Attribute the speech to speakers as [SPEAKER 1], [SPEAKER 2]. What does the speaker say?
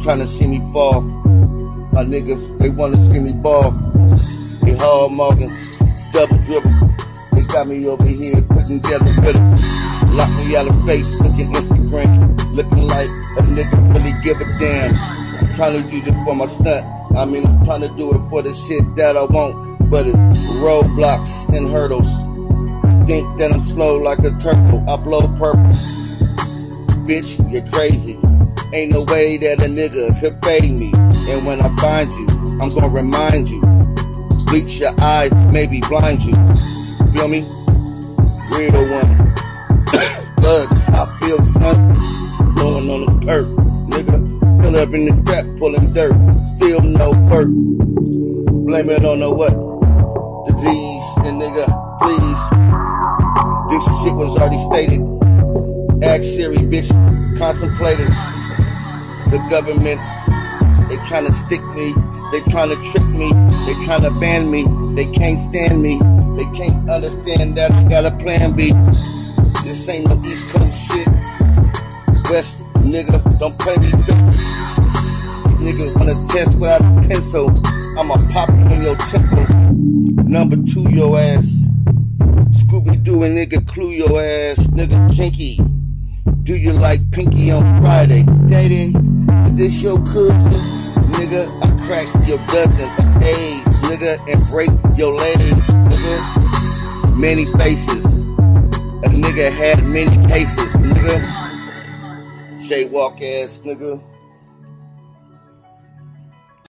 [SPEAKER 1] trying to see me fall. My niggas, they wanna see me ball. They hard marking, double dribble. They got me over here putting together rhythms. Lock me out of Facebook and Instagram, looking like a nigga really give a damn. I'm trying to use it for my stunt. I mean, I'm trying to do it for the shit that I want, but it's roadblocks and hurdles. Think that I'm slow like a turtle, I blow purple. Bitch, you're crazy. Ain't no way that a nigga could fade me. And when I find you, I'm gonna remind you. Bleach your eyes, maybe blind you. Feel me? Real one. Blood, I feel son. Blowing on the perk. Nigga, fill up in the trap, pulling dirt. Still no perk. Blame it on the what? Disease. And nigga, please. This shit was already stated. Act Siri, bitch. Contemplated. The government, they tryna stick me, they tryna trick me, they tryna ban me, they can't stand me, they can't understand that I got a plan B. This ain't no East Coast shit. West, nigga, don't play me, bitch. Nigga wanna test without a pencil, I'ma pop on your temple. Number 2, your ass. Scooby-Doo and nigga, clue your ass, nigga, kinky. Do you like Pinky on Friday? Daddy, is this your cousin? Nigga, I crack your dozen of AIDS, nigga, and break your legs, nigga. Many faces. A nigga had many cases, nigga. Jaywalk ass, nigga.